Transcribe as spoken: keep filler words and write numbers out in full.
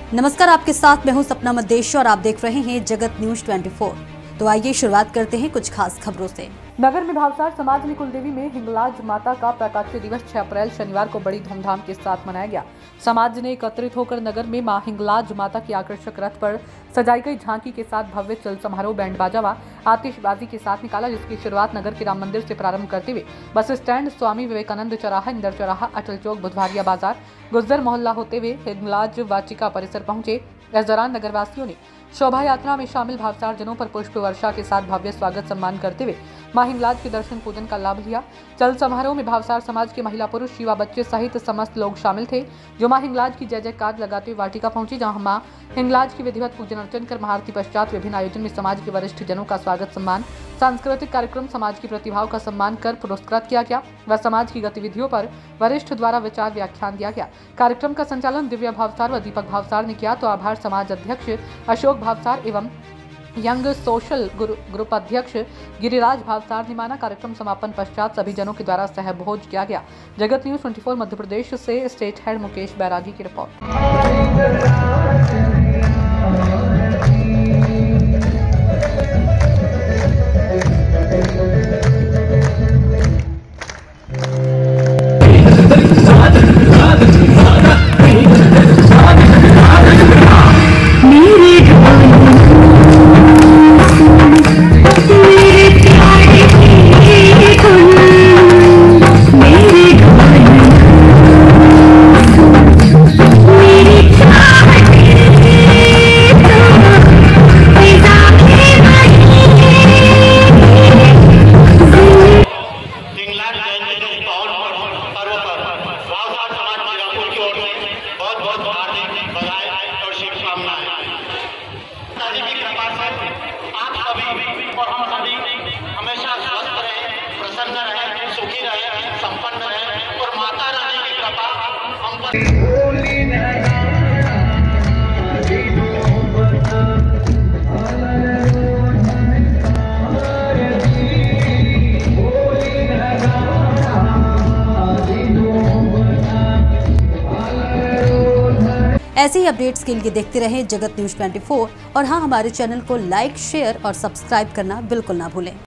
नमस्कार, आपके साथ मैं हूं सपना मदेश और आप देख रहे हैं जगत न्यूज चौबीस। तो आइए शुरुआत करते हैं कुछ खास खबरों से। नगर में भावसार समाज ने कुलदेवी में हिंगलाज माता का प्राकट्य दिवस छह अप्रैल शनिवार को बड़ी धूमधाम के साथ मनाया गया। समाज ने एकत्रित होकर नगर में मां हिंगलाज माता की आकर्षक रथ पर सजाई गई झांकी के साथ भव्य चल समारोह बैंड बाजा व आतिशबाजी के साथ निकाला, जिसकी शुरुआत नगर के राम मंदिर से प्रारंभ करते हुए बस स्टैंड, स्वामी विवेकानंद चौराहा, इंदर चौराहा, अटल चौक, बुधवारिया बाजार, गुज्जर मोहल्ला होते हुए हिंगलाज वाटिका परिसर पहुंचे। इस दौरान नगरवासियों ने शोभा यात्रा में शामिल भावसार जनों पर पुष्प वर्षा के साथ भव्य स्वागत सम्मान करते हुए मां हिंगलाज के दर्शन पूजन का लाभ लिया। चल समारोह में भावसार समाज के महिला, पुरुष, युवा, बच्चे सहित समस्त लोग शामिल थे, जो मां हिंगलाज की जय जयकार लगाते हुए वाटिका पहुंचे, जहां मां हिंगलाज की विधिवत पूजन अर्चन कर महाआरती पश्चात विभिन्न आयोजन में समाज के वरिष्ठ जनों का स्वागत सम्मान, सांस्कृतिक कार्यक्रम, समाज की प्रतिभाओं का सम्मान कर पुरस्कृत किया गया व समाज की गतिविधियों पर वरिष्ठ द्वारा विचार व्याख्यान दिया गया। कार्यक्रम का संचालन दिव्या भावसार व दीपक भावसार ने किया, तो आभार समाज अध्यक्ष अशोक भावसार एवं यंग सोशल ग्रुप अध्यक्ष गिरिराज भावसार ने माना। कार्यक्रम समापन पश्चात सभी जनों के द्वारा सहभोज किया गया। जगत न्यूज चौबीस मध्य प्रदेश से स्टेट हेड मुकेश बैरागी की रिपोर्ट। आप सभी और हम सभी हमेशा स्वस्थ रहे, प्रसन्न रहे, सुखी रहे, संपन्न रहे और माता रानी की कृपा हम पर। ऐसे ही अपडेट्स के लिए देखते रहें जगत न्यूज चौबीस और हाँ, हमारे चैनल को लाइक, शेयर और सब्सक्राइब करना बिल्कुल ना भूलें।